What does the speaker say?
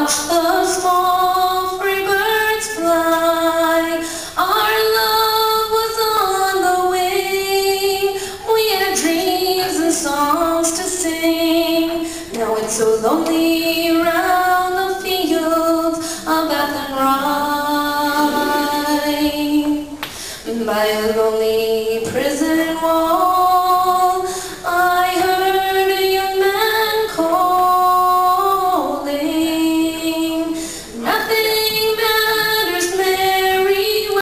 watch the small free birds fly. Our love was on the wing. We had dreams and songs to sing. Now it's so lonely round the fields of Athen Rye. By